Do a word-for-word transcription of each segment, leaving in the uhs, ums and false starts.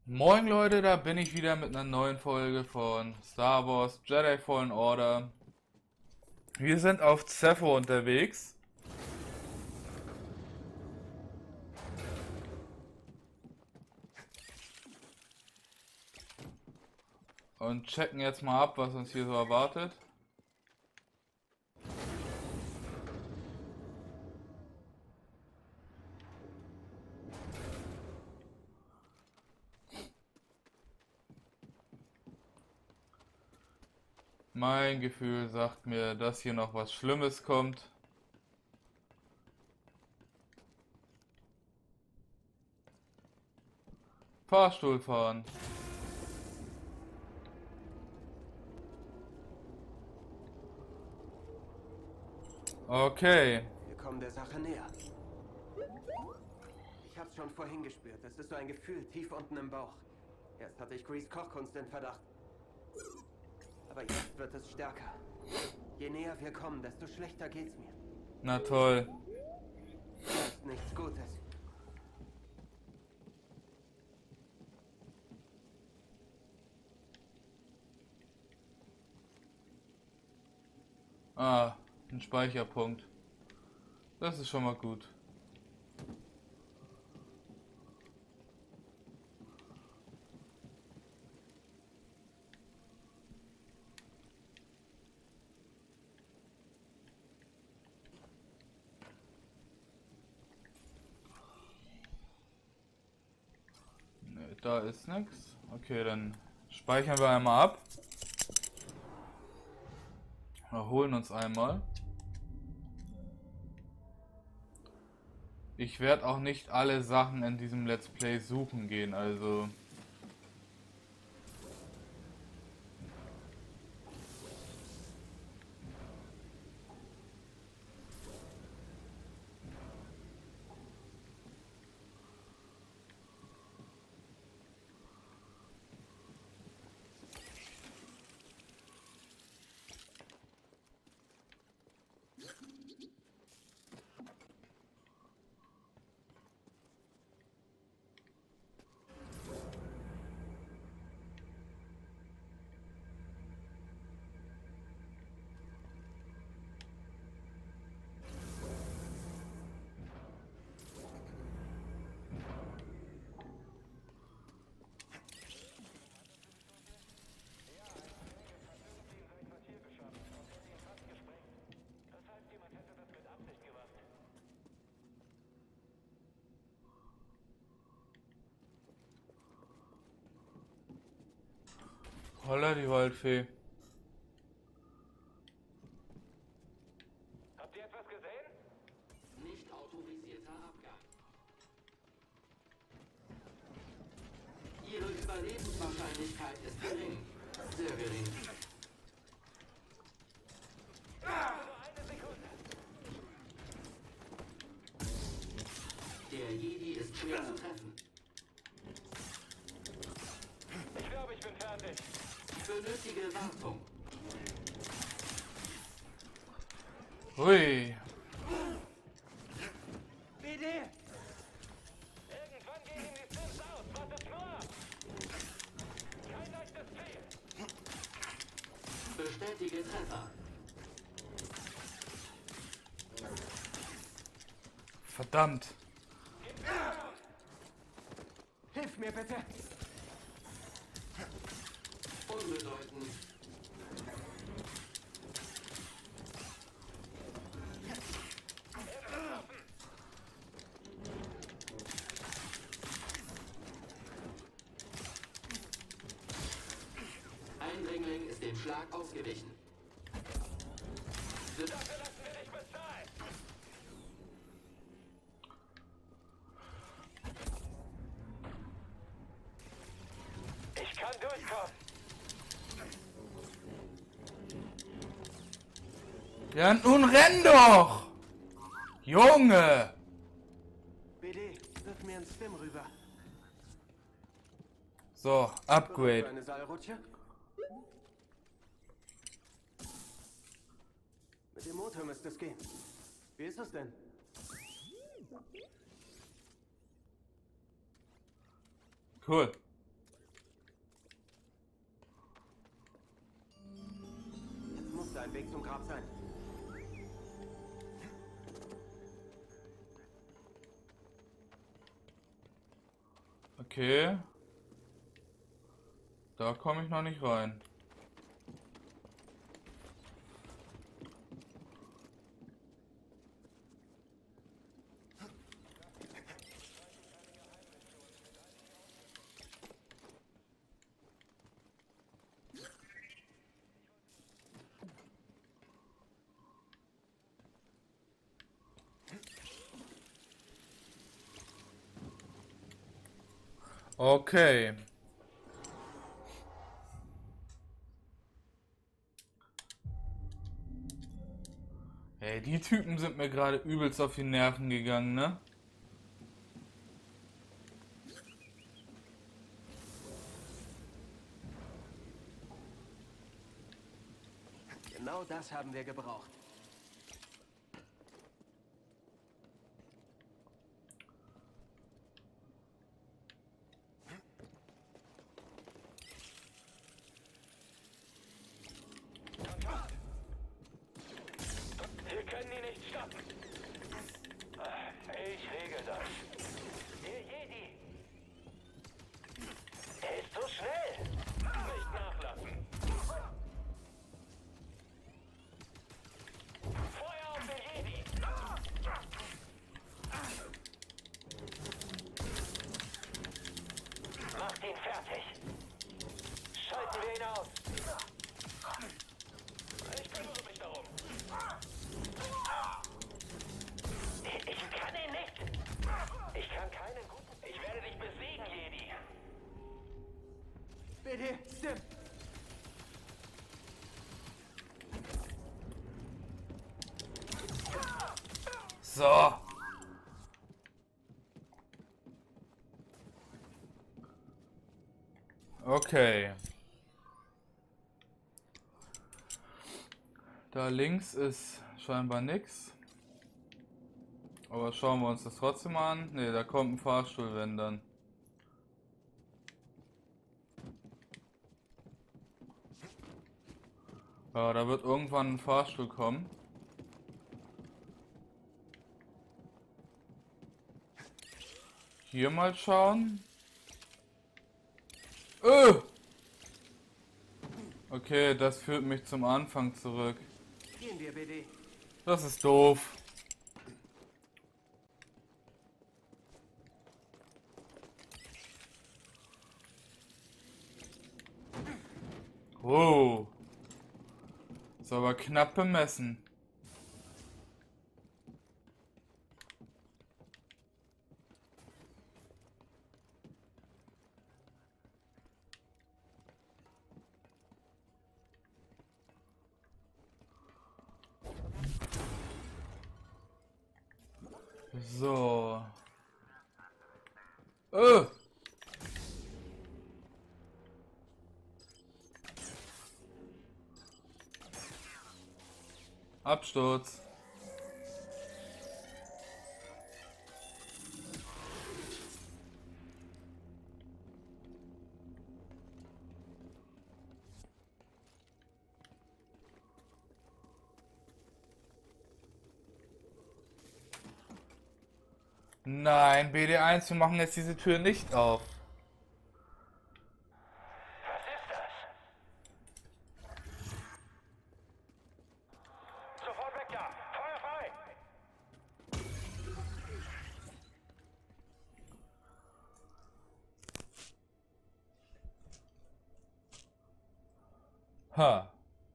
Moin Leute, da bin ich wieder mit einer neuen Folge von Star Wars Jedi Fallen Order. Wir sind auf Zepho unterwegs. Und checken jetzt mal ab, was uns hier so erwartet. Mein Gefühl sagt mir, dass hier noch was Schlimmes kommt. Fahrstuhl fahren. Okay. Wir kommen der Sache näher. Ich hab's schon vorhin gespürt. Das ist so ein Gefühl tief unten im Bauch. Erst hatte ich Grease Kochkunst in Verdacht. Aber jetzt wird es stärker. Je näher wir kommen, desto schlechter geht's mir. Na toll. Das ist nichts Gutes. Ah, ein Speicherpunkt. Das ist schon mal gut. Ne, da ist nichts. Okay, dann speichern wir einmal ab. Erholen uns einmal. Ich werde auch nicht alle Sachen in diesem Let's Play suchen gehen, also... Holla die Waldfee. Habt ihr etwas gesehen? Nicht autorisierter Abgang. Ihre Überlebenswahrscheinlichkeit ist gering. Sehr gering. Nur eine Sekunde. Der Jedi ist schwer zu treffen. Ich glaube, ich bin fertig. Benötige Wartung. Hui. B D! Irgendwann gehen ihm die Sims aus. Wartet nur! Kein leichtes Ziel. Bestätige Treffer. Verdammt. Hilf mir bitte! Unbedeutend. Eindringling ist dem Schlag ausgewichen. Dafür lassen wir dich bezahlen. Ich kann durchkommen. Ja, nun renn doch! Junge! B D, wirf mir einen Stim rüber. So, Bereit für Upgrade. eine Seilrutsche? Mit dem Motor müsste es gehen. Wie ist es denn? Cool. ein Weg zum Grab sein. Okay. Da komme ich noch nicht rein. Okay. Hey, die Typen sind mir gerade übelst auf die Nerven gegangen, ne? Genau das haben wir gebraucht. Wir können ihn nicht stoppen. Ich regel das. Der Jedi. Er ist so schnell. Nicht nachlassen. Feuer auf den Jedi. Macht ihn fertig. Schalten wir ihn aus. Ich kümmere mich darum. Ich kann ihn nicht. Ich kann keinen guten... Ich werde dich besiegen, Jedi. B D, Stim! So. Okay. Da links ist scheinbar nix. Aber schauen wir uns das trotzdem mal an. Ne, da kommt ein Fahrstuhl, wenn dann. Ja, da wird irgendwann ein Fahrstuhl kommen. Hier mal schauen. Öh! Okay, das führt mich zum Anfang zurück. Gehen wir, B D. Das ist doof. Oh. Ist aber knapp bemessen. So. Äh. Absturz. Nein, B D eins, wir machen jetzt diese Tür nicht auf. Was ist das? Sofort weg da! Feuer frei! Ha.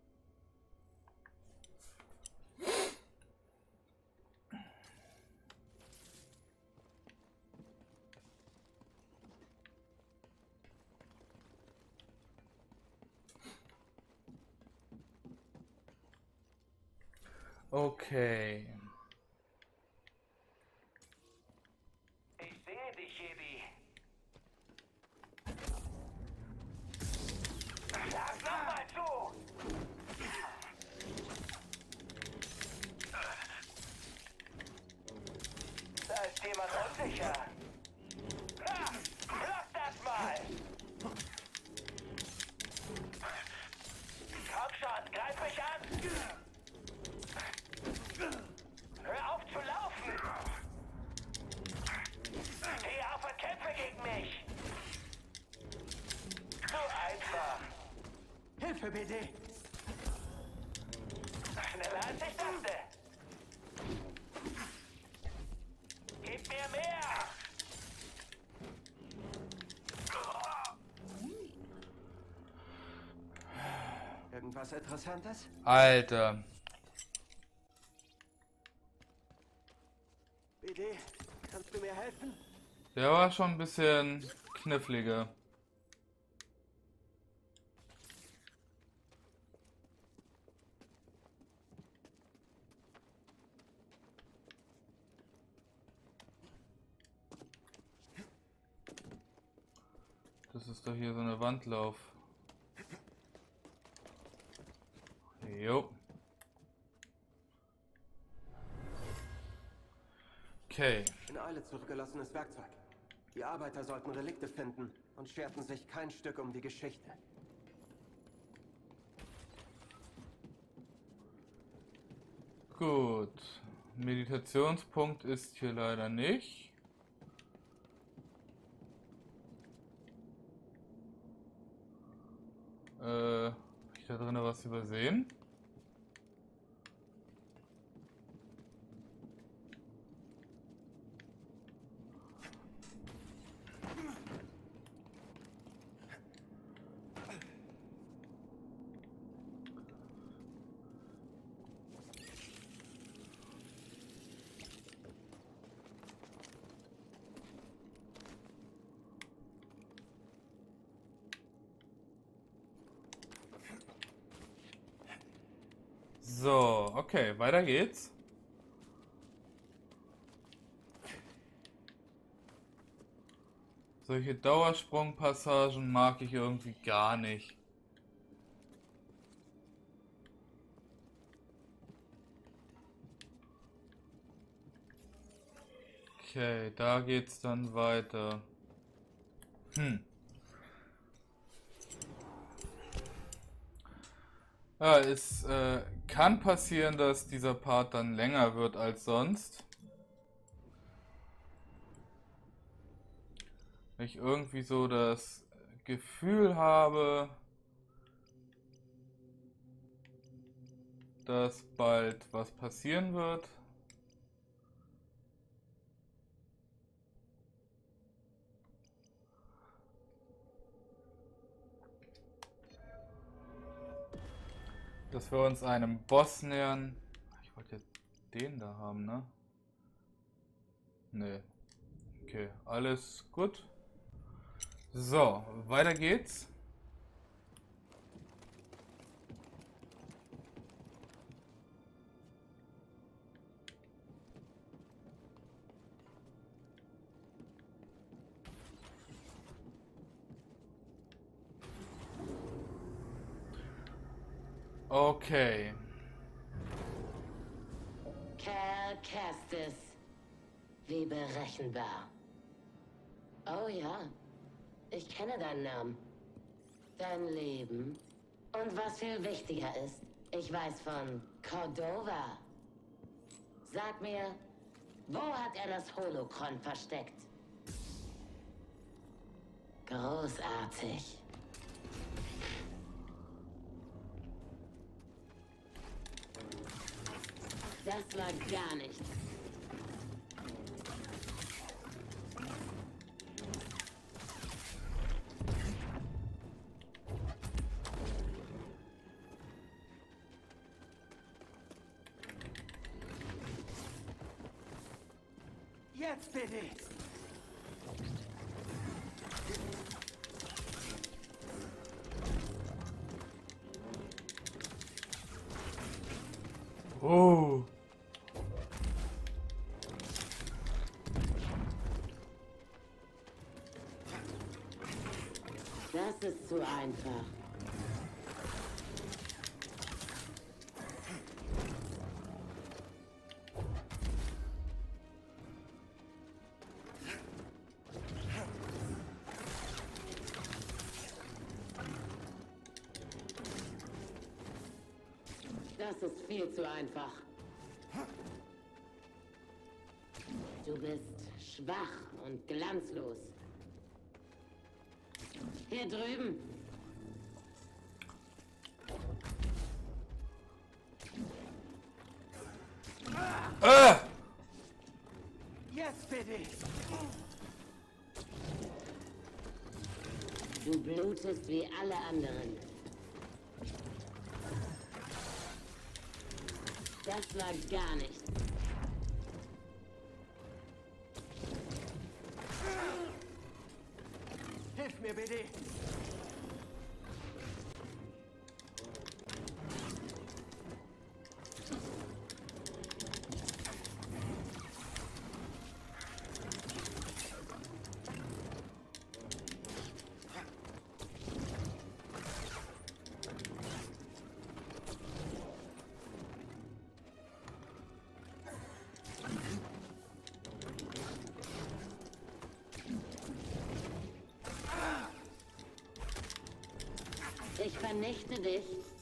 Okay. Ich sehe dich, Jedi. Sag nochmal zu! Da ist jemand unsicher. Ha! Block das mal! Komm schon, greif mich an! Hilfe, B D! Schneller als ich dachte. Gib mir mehr! Irgendwas Interessantes? Alter. B D, kannst du mir helfen? Der war schon ein bisschen kniffliger. Das ist doch hier so eine Wandlauf. Jo. Okay. In Eile zurückgelassenes Werkzeug. Die Arbeiter sollten Relikte finden und scherten sich kein Stück um die Geschichte. Gut. Meditationspunkt ist hier leider nicht. Äh, hab ich da drin was übersehen? So, okay, weiter geht's. Solche Dauersprungpassagen mag ich irgendwie gar nicht. Okay, da geht's dann weiter. Hm. Ja, es äh, kann passieren, dass dieser Part dann länger wird als sonst. Wenn ich irgendwie so das Gefühl habe, dass bald was passieren wird. Dass wir uns einem Boss nähern. Ich wollte jetzt den da haben, ne? Ne. Okay, alles gut. So, weiter geht's. Okay. Cal Kestis. Wie berechenbar. Oh ja, ich kenne deinen Namen. Dein Leben. Und was viel wichtiger ist, ich weiß von Cordova. Sag mir, wo hat er das Holocron versteckt? Großartig. Das war gar nichts. Jetzt, bitte! Oh. Das ist zu einfach. Das ist viel zu einfach. Du bist schwach und glanzlos. Hier drüben. Äh! Jetzt bitte! Du blutest wie alle anderen. Das war gar nicht. Hilf mir bitte! Ich vernichte dich.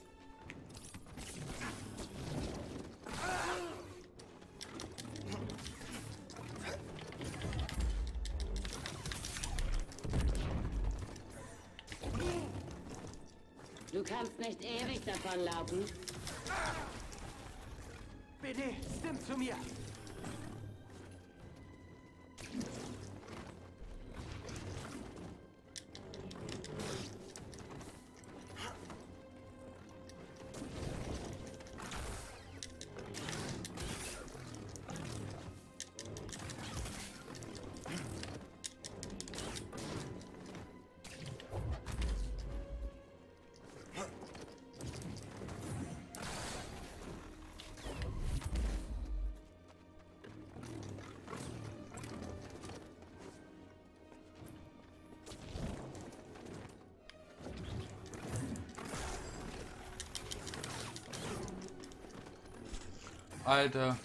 Du kannst nicht ewig davonlaufen. Bitte, stimm zu mir! Alter.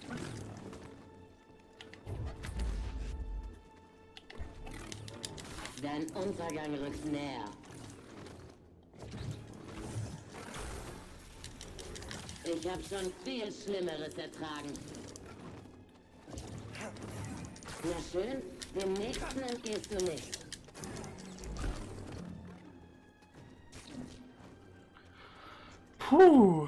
Dein Untergang rückt näher. Ich habe schon viel Schlimmeres ertragen. Na schön, dem nächsten entgehst du nicht. Puh.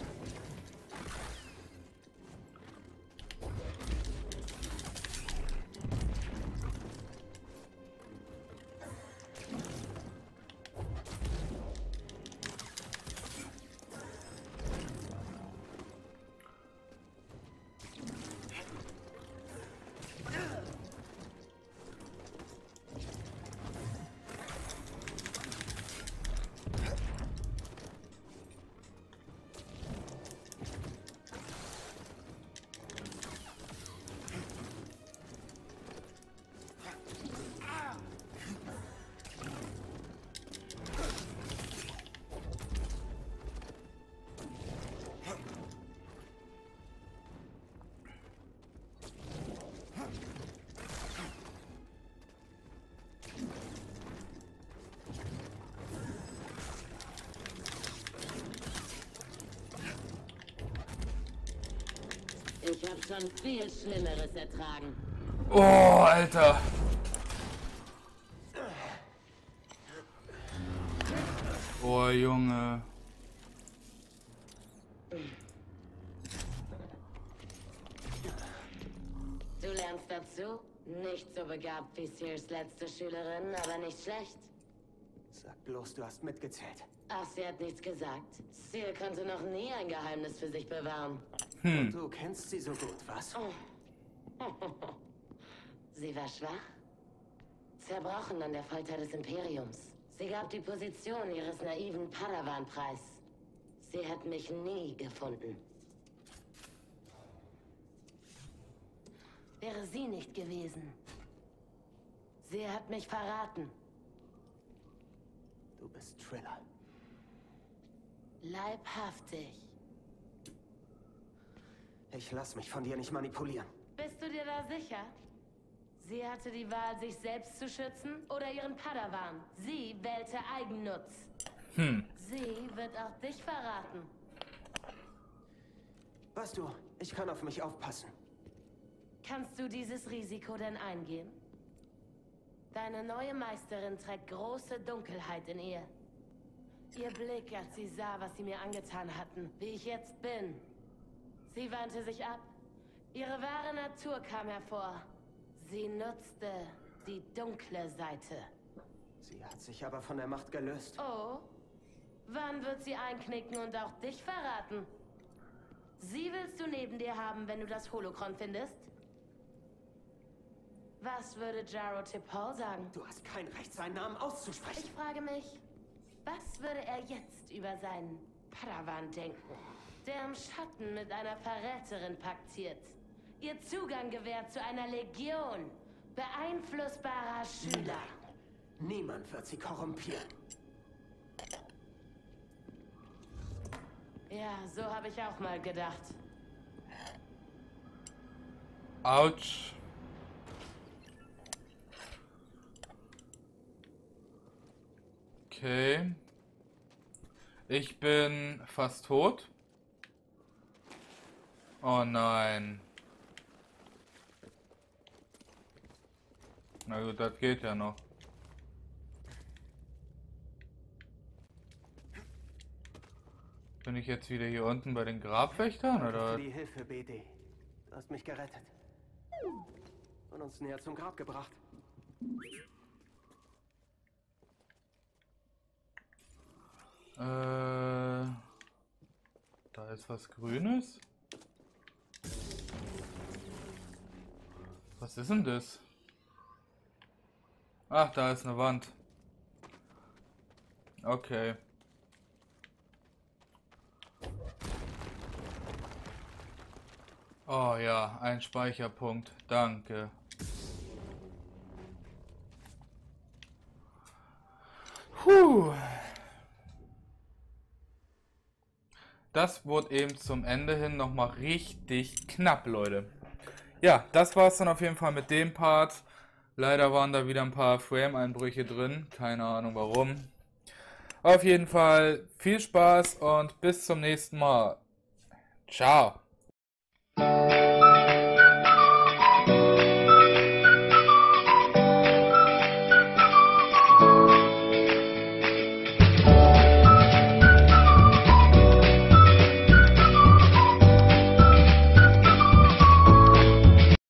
Ich habe schon viel Schlimmeres ertragen. Oh, Alter. Oh, Junge. Du lernst dazu? Nicht so begabt wie Sears letzte Schülerin, aber nicht schlecht. Sag bloß, du hast mitgezählt. Ach, sie hat nichts gesagt. Sear konnte noch nie ein Geheimnis für sich bewahren. Und du kennst sie so gut, was? Sie war schwach, zerbrochen an der Folter des Imperiums. Sie gab die Position ihres naiven Padawan preis. Sie hat mich nie gefunden. Wäre sie nicht gewesen. Sie hat mich verraten. Du bist Triller. Leibhaftig. Ich lass mich von dir nicht manipulieren. Bist du dir da sicher? Sie hatte die Wahl, sich selbst zu schützen oder ihren Padawan. Sie wählte Eigennutz. Hm. Sie wird auch dich verraten. Weißt du, ich kann auf mich aufpassen. Kannst du dieses Risiko denn eingehen? Deine neue Meisterin trägt große Dunkelheit in ihr. Ihr Blick, als sie sah, was sie mir angetan hatten, wie ich jetzt bin. Sie wandte sich ab, Ihre wahre Natur kam hervor. Sie nutzte die dunkle Seite. Sie hat sich aber von der Macht gelöst. Oh, wann wird sie einknicken und auch dich verraten? Sie willst du neben dir haben, wenn du das Holocron findest? Was würde Jaro Tipol sagen? Du hast kein Recht, seinen Namen auszusprechen. Ich frage mich, was würde er jetzt über seinen Padawan denken, der im Schatten mit einer Verräterin paktiert, ihr Zugang gewährt zu einer Legion beeinflussbarer Schüler? Niemand wird sie korrumpieren. Ja, so habe ich auch mal gedacht. Autsch. Okay. Ich bin fast tot. Oh nein. Na gut, das geht ja noch. Bin ich jetzt wieder hier unten bei den Grabwächtern, Danke oder? für die Hilfe, B D. Du hast mich gerettet. Und uns näher zum Grab gebracht. Äh, da ist was Grünes. Was ist denn das? Ach, da ist eine Wand. Okay. Oh ja, ein Speicherpunkt. Danke. Puh. Das wurde eben zum Ende hin nochmal richtig knapp, Leute. Ja, das war's dann auf jeden Fall mit dem Part. Leider waren da wieder ein paar Frame-Einbrüche drin. Keine Ahnung warum. Auf jeden Fall viel Spaß und bis zum nächsten Mal. Ciao.